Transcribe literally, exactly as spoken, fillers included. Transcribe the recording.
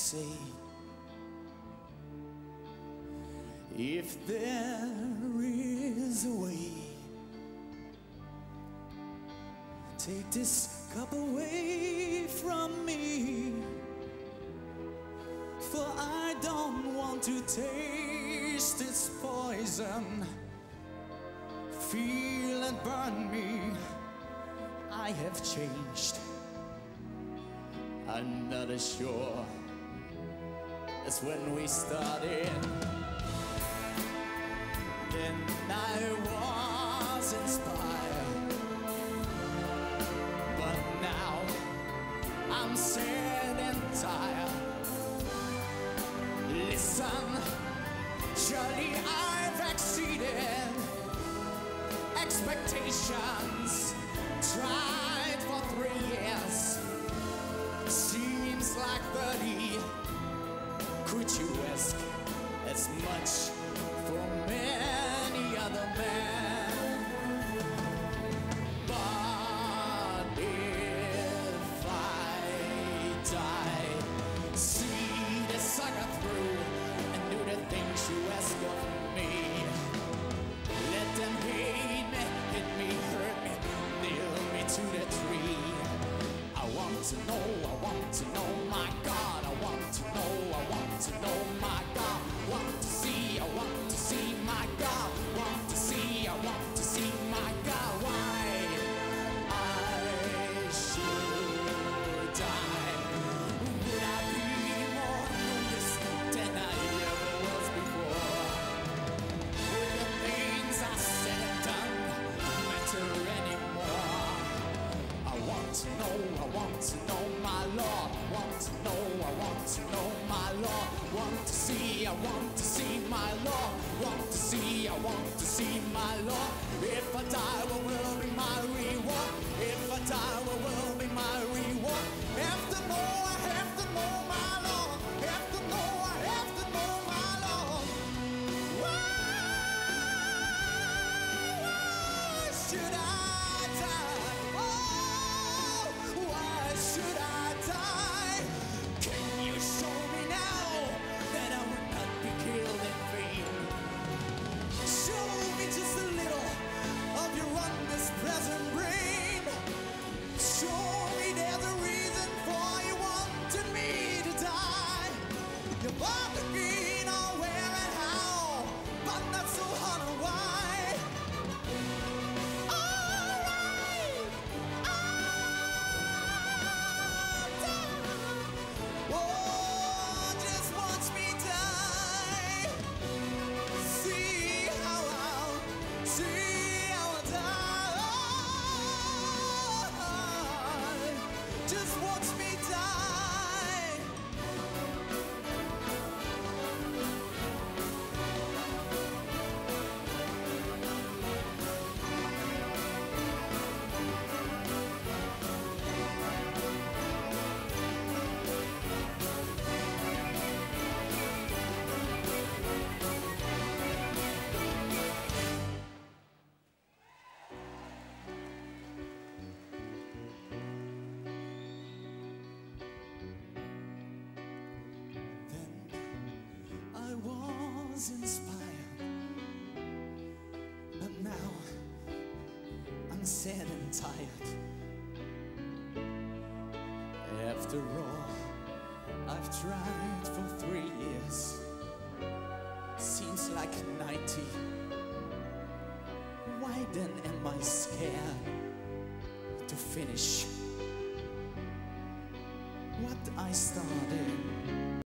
say, if there is a way, take this cup away from me, for I don't want to taste its poison. Feel it burn me. I have changed. I'm not as sure as when we started. Then I was inspired, but now I'm sad and tired. Listen, surely I've exceeded expectations. Tried for three years, seems like thirty. Could you ask as much for many other men? But if I die, see the sucker through and do the things you ask of me. Let them hate me, hit me, hurt me, nail me to the tree. I want to know, I want to know, my God. I want to know, I want to know, my God. Want to see, I want to see, my God. Want to see, I want to see, my God. Why I should die? Would I be more noticed than I ever was before? Would the things I said and done matter anymore? I want to know, I want to know, my Lord. Want to know, I want to know, my Lord. Want to see, I want to see, my Lord. Want to see, I want to see, my Lord. If I die, what will be my reward? If I die, what will be my reward? Have to know, I have to know, my Lord. Have to know, I have to know, my Lord. Why, why should I die? Oh, why should I die? Can you show me now that I would not be killed in vain? Show me just a little of your omnipresent brain. Show me there's a reason for you wanted me to die. You bought the green on where and how, but not so hard on why. Alright, I'll die. Oh, just watch me die. See how I'll, see how I'll die. Just watch me die. Then I was inspired, but now I'm sad and tired. After all, I've tried for three years. Seems like ninety. Why then am I scared to finish what I started?